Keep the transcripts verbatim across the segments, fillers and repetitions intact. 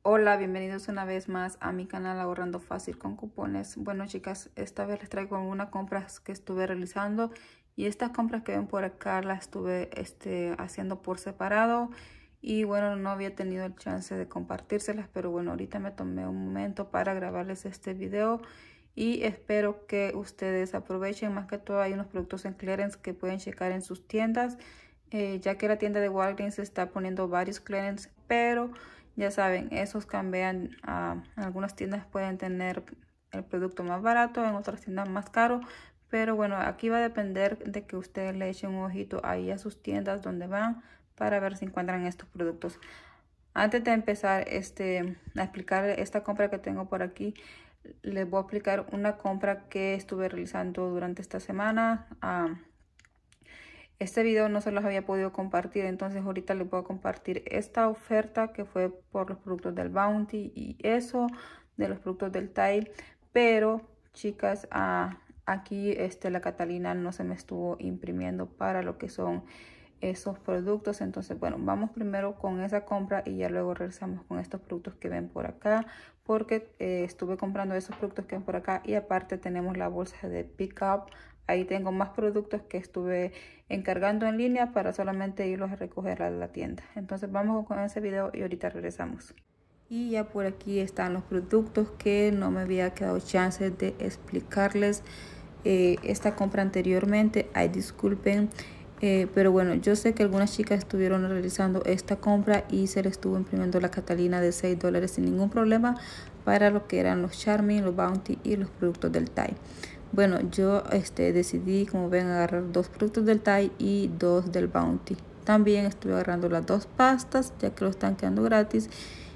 Hola, bienvenidos una vez más a mi canal Ahorrando Fácil con Cupones. Bueno, chicas, esta vez les traigo una compras que estuve realizando y estas compras que ven por acá las estuve este, haciendo por separado y bueno, no había tenido el chance de compartírselas, pero bueno, ahorita me tomé un momento para grabarles este video y espero que ustedes aprovechen. Más que todo hay unos productos en clearance que pueden checar en sus tiendas, eh, ya que la tienda de Walgreens está poniendo varios clearance, pero ya saben, esos cambian. Uh, algunas tiendas pueden tener el producto más barato, en otras tiendas más caro. Pero bueno, aquí va a depender de que ustedes le echen un ojito ahí a sus tiendas donde van para ver si encuentran estos productos. Antes de empezar este, a explicar esta compra que tengo por aquí, les voy a explicar una compra que estuve realizando durante esta semana. Uh, Este video no se los había podido compartir, entonces ahorita les voy a compartir esta oferta que fue por los productos del Bounty y eso de los productos del Tide. Pero chicas, ah, aquí este, la Catalina no se me estuvo imprimiendo para lo que son esos productos. Entonces bueno, vamos primero con esa compra y ya luego regresamos con estos productos que ven por acá, porque eh, estuve comprando esos productos que ven por acá y aparte tenemos la bolsa de Pick Up. Ahí tengo más productos que estuve encargando en línea para solamente irlos a recoger a la tienda. Entonces vamos con ese video y ahorita regresamos. Y ya por aquí están los productos que no me había quedado chance de explicarles eh, esta compra anteriormente. Ay, disculpen. Eh, pero bueno, yo sé que algunas chicas estuvieron realizando esta compra y se les estuvo imprimiendo la Catalina de seis dólares sin ningún problema para lo que eran los Charming, los Bounty y los productos del Tide. Bueno, yo este, decidí, como ven, agarrar dos productos del Tide y dos del Bounty. También estuve agarrando las dos pastas, ya que lo están quedando gratis.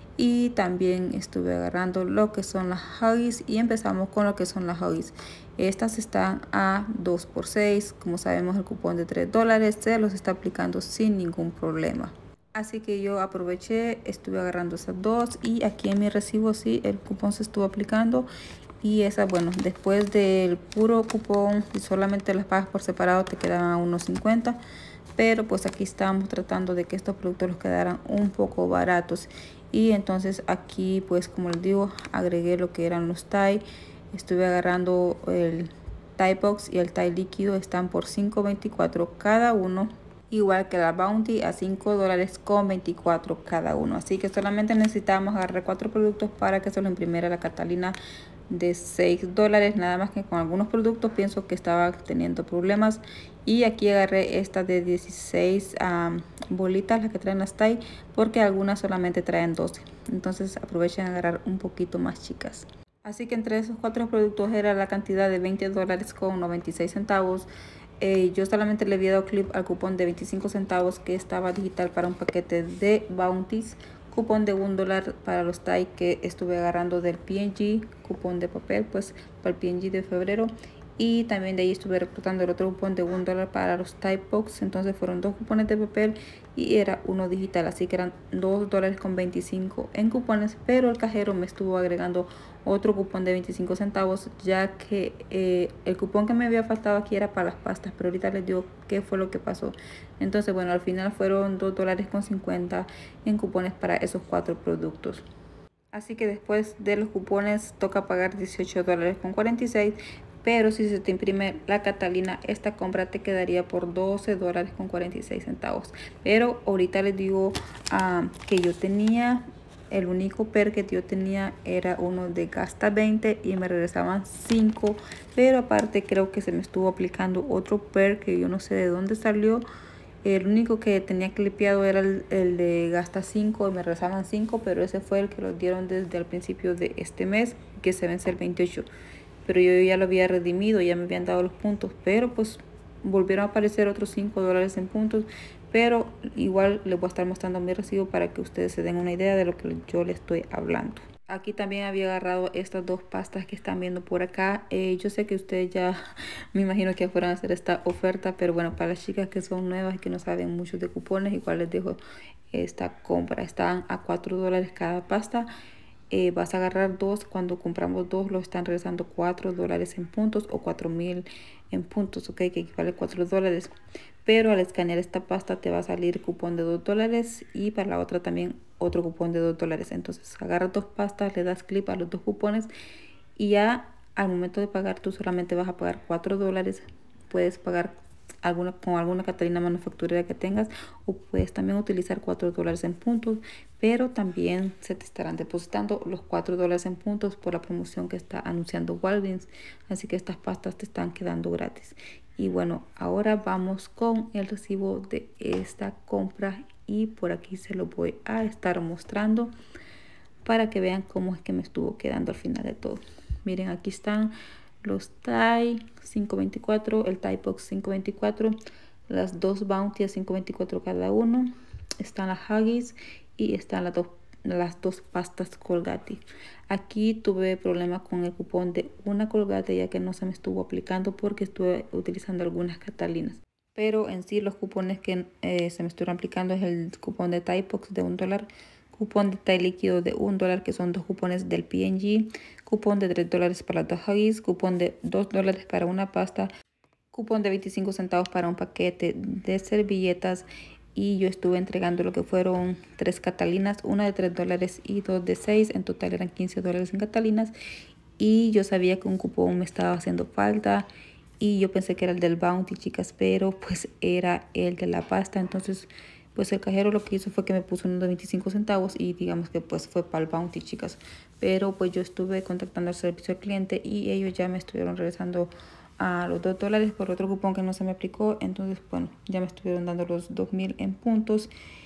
Y también estuve agarrando lo que son las Huggies. Y empezamos con lo que son las Huggies. Estas están a dos por seis. Como sabemos, el cupón de tres dólares se los está aplicando sin ningún problema. Así que yo aproveché, estuve agarrando esas dos. Y aquí en mi recibo sí, el cupón se estuvo aplicando. Y esa, bueno, después del puro cupón y solamente las pagas por separado te quedaban a uno cincuenta. Pero pues aquí estamos tratando de que estos productos los quedaran un poco baratos. Y entonces aquí pues como les digo, agregué lo que eran los Tide. Estuve agarrando el Tide Box y el Tide líquido, están por cinco veinticuatro cada uno. Igual que la Bounty a cinco dólares con veinticuatro cada uno. Así que solamente necesitamos agarrar cuatro productos para que se lo imprimiera la Catalina de seis dólares. Nada más que con algunos productos pienso que estaba teniendo problemas. Y aquí agarré esta de dieciséis um, bolitas, las que traen las Tide, porque algunas solamente traen doce. Entonces aprovechen a agarrar un poquito más, chicas. Así que entre esos cuatro productos era la cantidad de veinte dólares con noventa y seis centavos. Eh, yo solamente le había dado clip al cupón de veinticinco centavos que estaba digital para un paquete de Bounties. Cupón de un dólar para los Tide que estuve agarrando del P and G. Cupón de papel pues para el P and G de febrero. Y también de ahí estuve recortando el otro cupón de un dólar para los Tide Box. Entonces fueron dos cupones de papel y era uno digital. Así que eran dos dólares con veinticinco en cupones. Pero el cajero me estuvo agregando otro cupón de veinticinco centavos. Ya que eh, el cupón que me había faltado aquí era para las pastas. Pero ahorita les digo qué fue lo que pasó. Entonces bueno, al final fueron dos dólares con cincuenta en cupones para esos cuatro productos. Así que después de los cupones toca pagar dieciocho dólares con cuarenta y seis. Pero si se te imprime la Catalina, esta compra te quedaría por doce dólares con cuarenta y seis centavos. Pero ahorita les digo uh, que yo tenía, el único per que yo tenía era uno de gasta veinte y me regresaban cinco. Pero aparte creo que se me estuvo aplicando otro per que yo no sé de dónde salió. El único que tenía clipeado era el, el de gasta cinco y me regresaban cinco. Pero ese fue el que los dieron desde el principio de este mes, que se vence el veintiocho. Pero yo ya lo había redimido, ya me habían dado los puntos, pero pues volvieron a aparecer otros cinco dólares en puntos. Pero igual les voy a estar mostrando mi recibo para que ustedes se den una idea de lo que yo les estoy hablando. Aquí también había agarrado estas dos pastas que están viendo por acá. Eh, yo sé que ustedes ya me imagino que fueran a hacer esta oferta, pero bueno, para las chicas que son nuevas y que no saben mucho de cupones, igual les dejo esta compra. Están a cuatro dólares cada pasta. Eh, vas a agarrar dos. Cuando compramos dos lo están regresando cuatro dólares en puntos o cuatro mil en puntos, ok, que equivale a cuatro dólares. pero al escanear esta pasta te va a salir cupón de dos dólares y para la otra también otro cupón de dos dólares. Entonces agarras dos pastas, le das clic a los dos cupones y ya al momento de pagar tú solamente vas a pagar cuatro dólares. Puedes pagar alguna con alguna Catalina manufacturera que tengas, o puedes también utilizar cuatro dólares en puntos, pero también se te estarán depositando los cuatro dólares en puntos por la promoción que está anunciando Walgreens. Así que estas pastas te están quedando gratis. Y bueno, ahora vamos con el recibo de esta compra y por aquí se lo voy a estar mostrando para que vean cómo es que me estuvo quedando al final de todo. Miren, aquí están los Tide cinco veinticuatro, el Tide Box cinco veinticuatro, las dos Bounty a cinco veinticuatro cada uno, están las Huggies y están las dos, las dos pastas Colgate. Aquí tuve problemas con el cupón de una Colgate ya que no se me estuvo aplicando porque estuve utilizando algunas Catalinas. Pero en sí los cupones que eh, se me estuvieron aplicando es el cupón de Tide Box de un dólar, cupón de Tide líquido de un dólar, que son dos cupones del P and G, cupón de tres dólares para las dos Huggies, cupón de dos dólares para una pasta, cupón de veinticinco centavos para un paquete de servilletas. Y yo estuve entregando lo que fueron tres Catalinas, una de tres dólares y dos de seis. En total eran quince dólares en Catalinas. Y yo sabía que un cupón me estaba haciendo falta. Y yo pensé que era el del Bounty, chicas, pero pues era el de la pasta. Entonces, pues el cajero lo que hizo fue que me puso uno de veinticinco centavos y digamos que pues fue para el Bounty, chicas. Pero pues yo estuve contactando al servicio al cliente y ellos ya me estuvieron regresando a los dos dólares por otro cupón que no se me aplicó. Entonces, bueno, ya me estuvieron dando los dos mil en puntos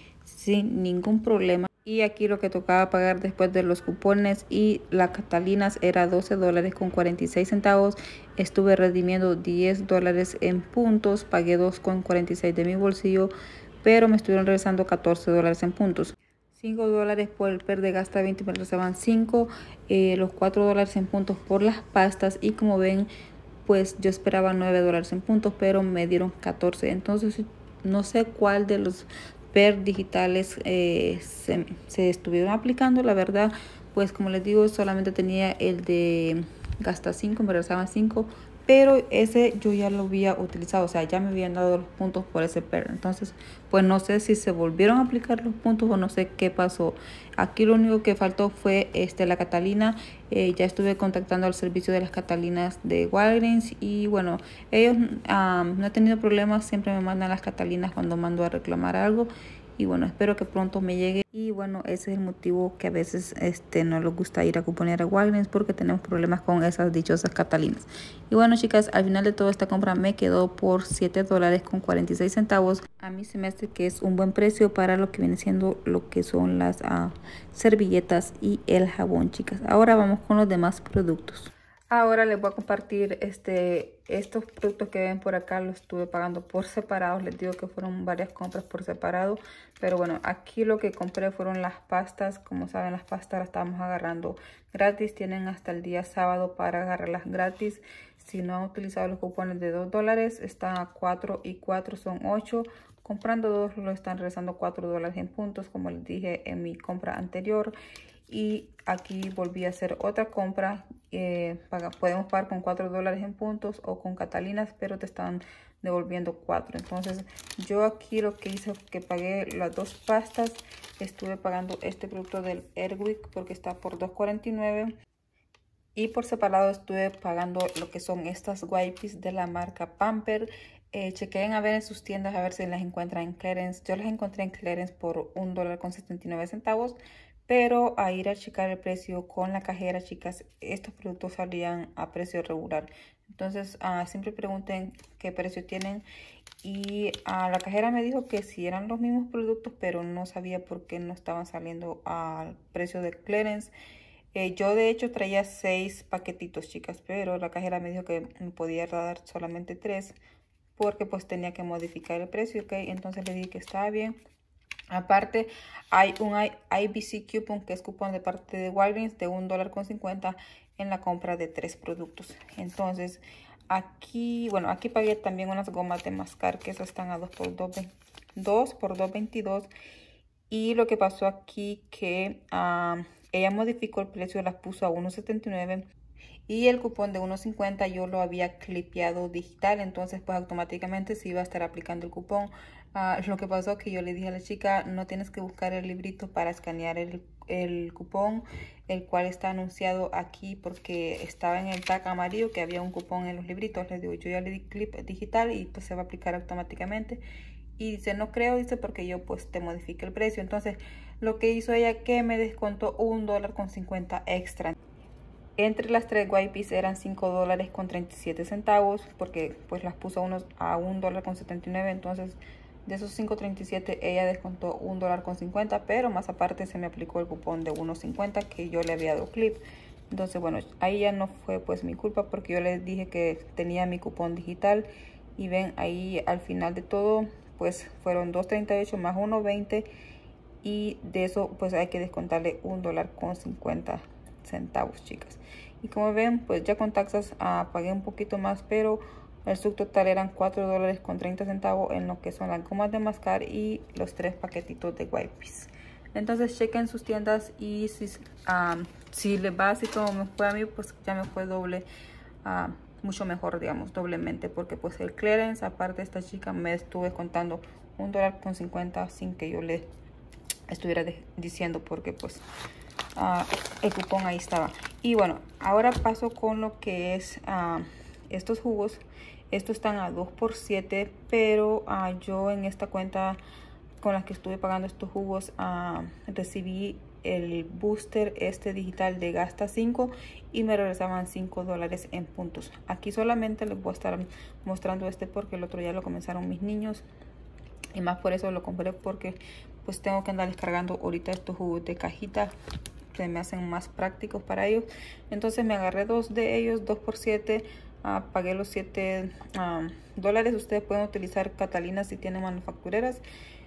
sin ningún problema. Y aquí lo que tocaba pagar después de los cupones y las Catalinas era doce dólares con cuarenta y seis centavos. Estuve redimiendo diez dólares en puntos, pagué dos con cuarenta y seis de mi bolsillo, pero me estuvieron regresando catorce dólares en puntos. cinco dólares por el per de gasta veinte, me regresaban cinco, eh, los cuatro dólares en puntos por las pastas. Y como ven, pues yo esperaba nueve dólares en puntos, pero me dieron catorce. Entonces no sé cuál de los per digitales eh, se, se estuvieron aplicando. La verdad, pues como les digo, solamente tenía el de gasta cinco, me regresaban cinco, pero ese yo ya lo había utilizado, o sea, ya me habían dado los puntos por ese per. Entonces, pues no sé si se volvieron a aplicar los puntos o no sé qué pasó. Aquí lo único que faltó fue este la Catalina. Eh, ya estuve contactando al servicio de las Catalinas de Walgreens y bueno, ellos um, no he tenido problemas, siempre me mandan las Catalinas cuando mando a reclamar algo. Y bueno, espero que pronto me llegue. Y bueno, ese es el motivo que a veces este, no les gusta ir a cuponear a Walgreens, porque tenemos problemas con esas dichosas Catalinas. Y bueno, chicas, al final de toda esta compra me quedó por siete dólares con cuarenta y seis centavos. A mí se me hace que es un buen precio para lo que viene siendo lo que son las uh, servilletas y el jabón, chicas. Ahora vamos con los demás productos. Ahora les voy a compartir este, estos productos que ven por acá. Los estuve pagando por separado. Les digo que fueron varias compras por separado. Pero bueno, aquí lo que compré fueron las pastas. Como saben, las pastas las estamos agarrando gratis. Tienen hasta el día sábado para agarrarlas gratis. Si no han utilizado los cupones de dos dólares, están a cuatro y cuatro son ocho. Comprando dos lo están regresando cuatro dólares en puntos, como les dije en mi compra anterior. Y aquí volví a hacer otra compra. Eh, paga, podemos pagar con cuatro dólares en puntos o con Catalinas, pero te están devolviendo cuatro. Entonces yo aquí lo que hice fue que pagué las dos pastas. Estuve pagando este producto del Airwick porque está por dos cuarenta y nueve. Y por separado estuve pagando lo que son estas wipes de la marca Pamper. Eh, chequeen a ver en sus tiendas a ver si las encuentran en clearance. Yo las encontré en clearance por un dólar con setenta y nueve centavos. Pero a ir a checar el precio con la cajera, chicas, estos productos salían a precio regular. Entonces uh, siempre pregunten qué precio tienen. Y uh, la cajera me dijo que sí eran los mismos productos, pero no sabía por qué no estaban saliendo al precio de clearance. Eh, yo de hecho traía seis paquetitos, chicas, pero la cajera me dijo que me podía dar solamente tres porque pues tenía que modificar el precio, ¿ok? Entonces le dije que estaba bien. Aparte hay un I B C coupon, que es cupón de parte de Walgreens, de un dólar con cincuenta en la compra de tres productos. Entonces aquí, bueno, aquí pagué también unas gomas de mascar, que esas están a dos por dos veintidós. Y lo que pasó aquí que um, ella modificó el precio, las puso a uno setenta y nueve. Y el cupón de uno cincuenta yo lo había clipeado digital, entonces pues automáticamente se iba a estar aplicando el cupón. Uh, lo que pasó que yo le dije a la chica, no tienes que buscar el librito para escanear el, el cupón, el cual está anunciado aquí porque estaba en el tag amarillo que había un cupón en los libritos. Le digo, yo ya le di clip digital y pues se va a aplicar automáticamente. Y dice, no creo, dice, porque yo pues te modifique el precio. Entonces lo que hizo ella que me descontó un dólar con cincuenta extra. Entre las tres wipes eran cinco dólares con treinta y siete centavos porque pues las puso a, unos, a un dólar con setenta y nueve. Entonces de esos cinco treinta y siete ella descontó un dólar con cincuenta, pero más aparte se me aplicó el cupón de uno cincuenta que yo le había dado clip. Entonces bueno, ahí ya no fue pues mi culpa porque yo les dije que tenía mi cupón digital. Y ven, ahí al final de todo pues fueron dos treinta y ocho más uno veinte, y de eso pues hay que descontarle un dólar con cincuenta centavos, chicas. Y como ven, pues ya con taxas uh, pagué un poquito más, pero el subtotal eran cuatro dólares con treinta centavos en lo que son las gomas de mascar y los tres paquetitos de wipes. Entonces chequen sus tiendas y si, um, si les va así como me fue a mí, pues ya me fue doble, uh, mucho mejor, digamos, doblemente, porque pues el clearance, aparte esta chica me estuve contando un dólar con cincuenta sin que yo le estuviera de, diciendo, porque pues uh, el cupón ahí estaba. Y bueno, ahora paso con lo que es uh, estos jugos. Estos están a dos por siete, pero uh, yo en esta cuenta con la que estuve pagando estos jugos uh, recibí el booster este digital de gasta cinco y me regresaban cinco dólares en puntos. Aquí solamente les voy a estar mostrando este porque el otro ya lo comenzaron mis niños, y más por eso lo compré, porque pues tengo que andar descargando ahorita estos jugos de cajita, se me hacen más prácticos para ellos. Entonces me agarré dos de ellos, dos por siete, uh, pagué los siete uh, dólares. Ustedes pueden utilizar Catalina si tienen manufactureras.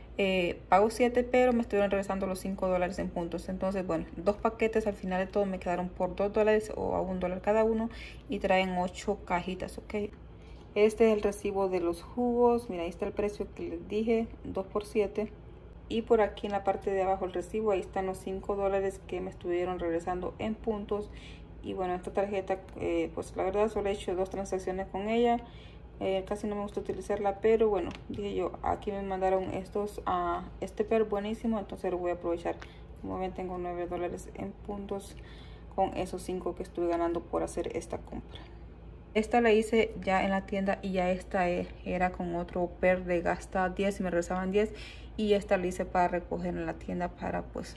Eh, pago siete, pero me estuvieron regresando los cinco dólares en puntos. Entonces bueno, dos paquetes al final de todo me quedaron por dos dólares o a un dólar cada uno, y traen ocho cajitas, ok. Este es el recibo de los jugos. Mira, ahí está el precio que les dije, dos por siete. Y por aquí en la parte de abajo el recibo, ahí están los cinco dólares que me estuvieron regresando en puntos. Y bueno, esta tarjeta, eh, pues la verdad solo he hecho dos transacciones con ella. Eh, casi no me gusta utilizarla, pero bueno, dije yo, aquí me mandaron estos a uh, este per buenísimo, entonces lo voy a aprovechar. Como ven, tengo nueve dólares en puntos con esos cinco que estuve ganando por hacer esta compra. Esta la hice ya en la tienda y ya esta era con otro per de gasta diez y me regresaban diez, y esta la hice para recoger en la tienda, para pues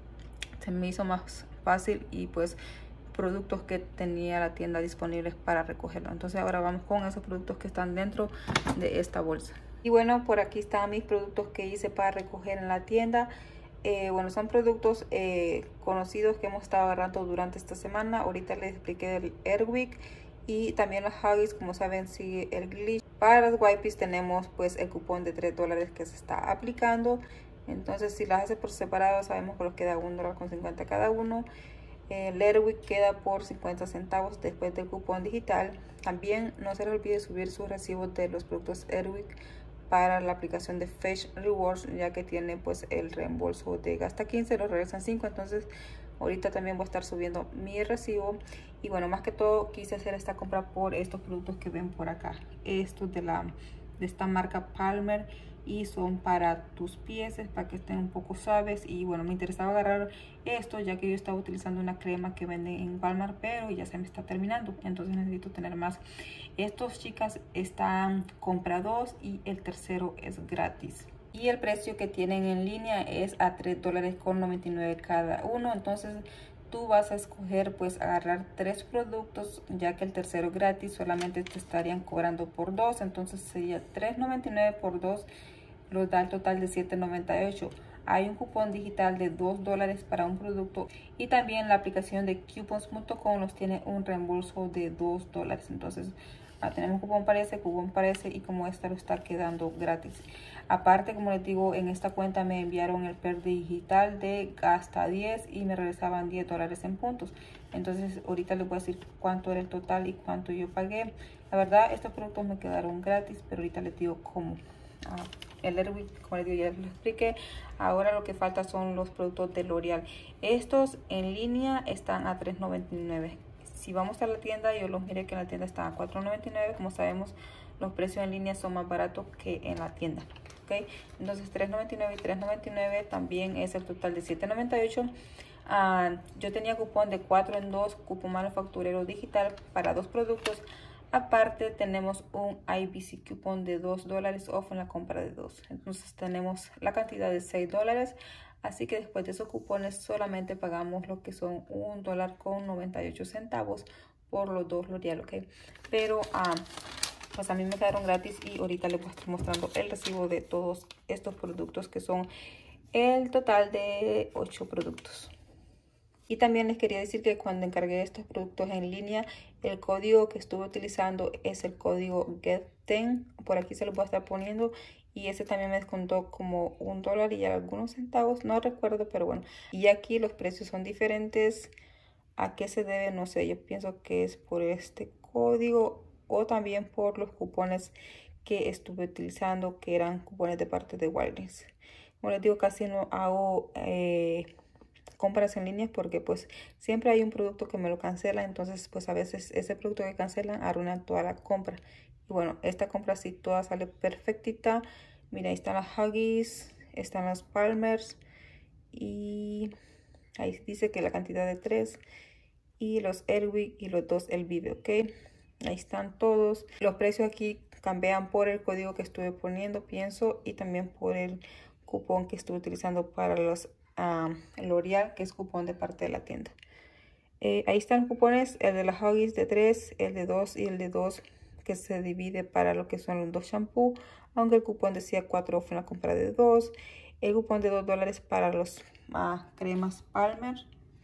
se me hizo más fácil y pues productos que tenía la tienda disponibles para recogerlo. Entonces ahora vamos con esos productos que están dentro de esta bolsa. Y bueno, por aquí están mis productos que hice para recoger en la tienda. Eh, bueno, son productos eh, conocidos que hemos estado agarrando durante esta semana. Ahorita les expliqué el Airwick y también las Huggies, como saben, sigue el glitch. Para las wipes tenemos pues el cupón de tres dólares que se está aplicando. Entonces si las hace por separado, sabemos que nos queda un dólar con cincuenta cada uno. El Airwick queda por cincuenta centavos después del cupón digital. También no se les olvide subir sus recibos de los productos Airwick para la aplicación de Fetch Rewards, ya que tiene pues el reembolso de gasta quince, los regresan cinco. Entonces ahorita también voy a estar subiendo mi recibo. Y bueno, más que todo quise hacer esta compra por estos productos que ven por acá. Estos de, la, de esta marca Palmer, y son para tus pies, para que estén un poco suaves. Y bueno, me interesaba agarrar esto ya que yo estaba utilizando una crema que venden en Walmart, pero ya se me está terminando, entonces necesito tener más. Estos, chicas, están compra dos y el tercero es gratis, y el precio que tienen en línea es a tres dólares con noventa y nueve cada uno. Entonces tú vas a escoger pues agarrar tres productos, ya que el tercero gratis, solamente te estarían cobrando por dos, entonces sería tres noventa y nueve por dos, los da el total de siete noventa y ocho. Hay un cupón digital de dos dólares para un producto, y también la aplicación de coupons punto com nos tiene un reembolso de dos dólares. Entonces ah, tenemos cupón para ese, cupón para ese, y como esta lo está quedando gratis. Aparte, como les digo, en esta cuenta me enviaron el per digital de gasta diez y me regresaban diez dólares en puntos. Entonces ahorita les voy a decir cuánto era el total y cuánto yo pagué. La verdad, estos productos me quedaron gratis, pero ahorita les digo cómo. Ah, el Airwick, como les digo, ya les lo expliqué. Ahora lo que falta son los productos de L'Oreal. Estos en línea están a tres noventa y nueve. si vamos a la tienda, yo los miré que en la tienda están a cuatro noventa y nueve. Como sabemos, los precios en línea son más baratos que en la tienda. ¿Okay? Entonces tres noventa y nueve y tres noventa y nueve también es el total de siete noventa y ocho. Uh, yo tenía cupón de cuatro en dos, cupón manufacturero digital para dos productos. Aparte tenemos un I B C cupón de dos dólares off en la compra de dos. Entonces tenemos la cantidad de seis dólares. Así que después de esos cupones solamente pagamos lo que son un dólar con noventa y ocho centavos por los dos L'Oreal, ¿ok? Pero uh, pues a mí me quedaron gratis y ahorita les voy a estar mostrando el recibo de todos estos productos, que son el total de ocho productos. Y también les quería decir que cuando encargué estos productos en línea, el código que estuve utilizando es el código get ten. Por aquí se lo voy a estar poniendo. Y ese también me descontó como un dólar y algunos centavos. No recuerdo, pero bueno. Y aquí los precios son diferentes. ¿A qué se debe? No sé. Yo pienso que es por este código o también por los cupones que estuve utilizando, que eran cupones de parte de Walgreens. Como les digo, casi no hago Eh, compras en línea porque pues siempre hay un producto que me lo cancela, entonces pues a veces ese producto que cancelan arruina toda la compra. Y bueno, esta compra sí toda sale perfectita. Mira, ahí están las Huggies, están las Palmers y ahí dice que la cantidad de tres, y los Airwick y los dos Elvive, ok. Ahí están todos. Los precios aquí cambian por el código que estuve poniendo, pienso, y también por el cupón que estuve utilizando para los Um, L'Oreal, que es cupón de parte de la tienda. Eh, ahí están los cupones, el de las Huggies de tres, el de dos y el de dos, que se divide para lo que son los dos shampoos, aunque el cupón decía cuatro off en la compra de dos. El cupón de dos dólares para los uh, cremas Palmer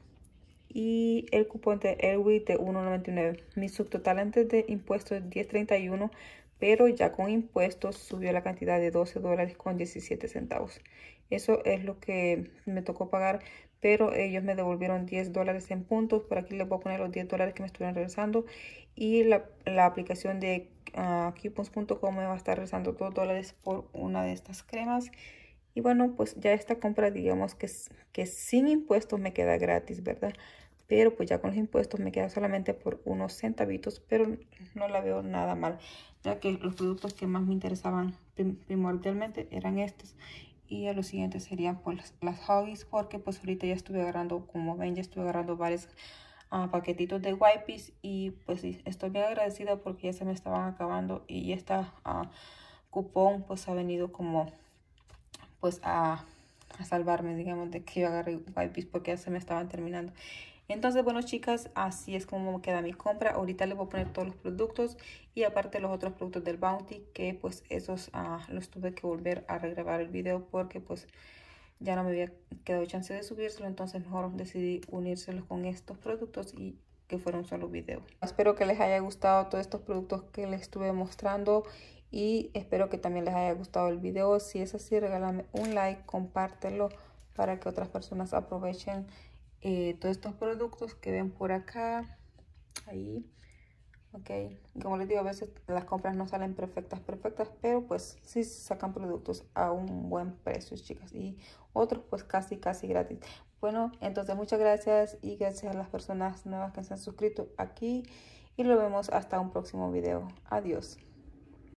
y el cupón de Airwick de uno noventa y nueve. Mi subtotal antes de impuestos es diez treinta y uno, pero ya con impuestos subió la cantidad de doce dólares con diecisiete centavos. Eso es lo que me tocó pagar, pero ellos me devolvieron diez dólares en puntos. Por aquí les voy a poner los diez dólares que me estuvieron regresando. Y la, la aplicación de uh, coupons punto com me va a estar regresando dos dólares por una de estas cremas. Y bueno, pues ya esta compra, digamos que, que sin impuestos me queda gratis, ¿verdad? Pero pues ya con los impuestos me queda solamente por unos centavitos, pero no la veo nada mal, ya que los productos que más me interesaban prim primordialmente eran estos. Y a los siguientes serían pues las, las Huggies, porque pues ahorita ya estuve agarrando, como ven, ya estuve agarrando varios uh, paquetitos de wipes. Y pues sí, estoy bien agradecida porque ya se me estaban acabando. Y esta uh, cupón pues ha venido como pues a, a salvarme, digamos, de que yo agarré wipes porque ya se me estaban terminando. Entonces, bueno, chicas, así es como queda mi compra. Ahorita les voy a poner todos los productos y aparte los otros productos del Bounty, que pues esos uh, los tuve que volver a regrabar el video porque pues ya no me había quedado chance de subírselo. Entonces mejor decidí unírselos con estos productos y que fuera un solo video. Espero que les haya gustado todos estos productos que les estuve mostrando y espero que también les haya gustado el video. Si es así, regálame un like, compártelo para que otras personas aprovechen Eh, todos estos productos que ven por acá, ahí, ok. Como les digo, a veces las compras no salen perfectas, perfectas, pero pues sí sacan productos a un buen precio, chicas, y otros pues casi, casi gratis. Bueno, entonces muchas gracias y gracias a las personas nuevas que se han suscrito aquí y lo vemos hasta un próximo video. Adiós.